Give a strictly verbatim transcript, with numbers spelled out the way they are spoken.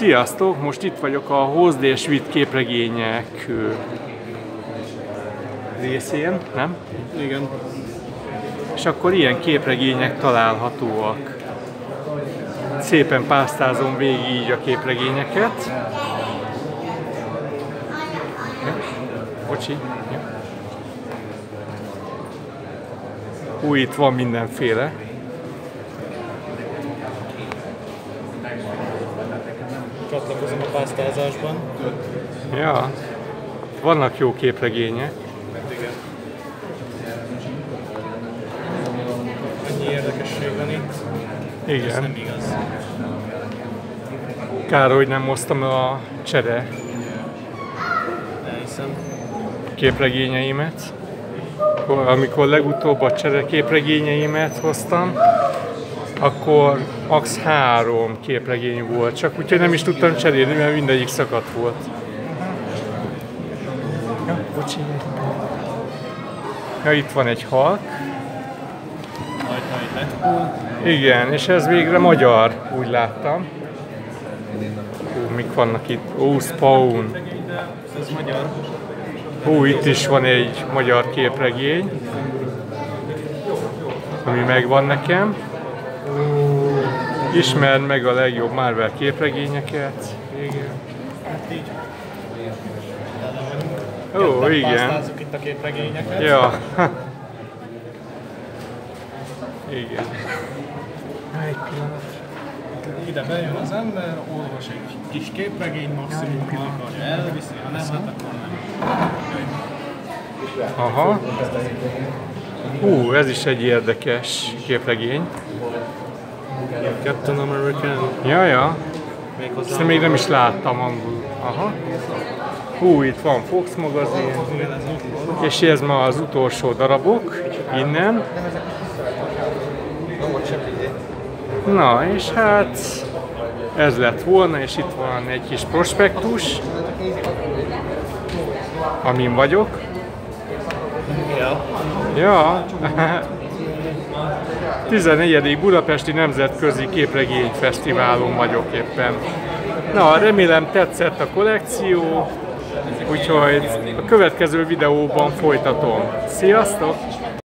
Sziasztok! Most itt vagyok a Hozd és Vidd képregények részén, nem? Igen. És akkor ilyen képregények találhatóak. Szépen pásztázom végig így a képregényeket. Ja. Bocsi. Ja. Hú, itt van mindenféle. Csatlakozom a pásztázásban. Ja, vannak jó képregények. Igen. Ennyi érdekesség van itt. Igen. Ez nem igaz. Kár, hogy nem hoztam a csere Elhiszem. képregényeimet. Amikor legutóbb a csere képregényeimet hoztam, akkor max. három képregény volt, csak úgyhogy nem is tudtam cserélni, mert mindegyik szakadt volt. Ja, bocsi. Ja, itt van egy halk. Igen, és ez végre magyar, úgy láttam. Hú, mik vannak itt? Ó, Spawn. Ez magyar. Hú, itt is van egy magyar képregény, ami megvan nekem. Ismerd meg a legjobb Marvel képregényeket. Igen. Hát így. Ó, igen. Pásztázzuk itt a képregényeket. Ja. Igen. Egy pillanat. Ide bejön az ember, olvas egy kis képregény, maximum ki akarja elviszi, ha nem, hát akkor nem. Aha. Hú, ez is egy érdekes képregény. Captain American. Ja, ja. Méghozzá. Ezt még nem is láttam angolul. Aha. Hú, itt van Fox magazin. És ez ma az utolsó darabok. Innen. Na, és hát ez lett volna, és itt van egy kis prospektus, amin vagyok. Ja. Ja. tizennegyedik Budapesti Nemzetközi Képregényfesztiválon vagyok éppen. Na, remélem tetszett a kollekció, úgyhogy a következő videóban folytatom. Sziasztok!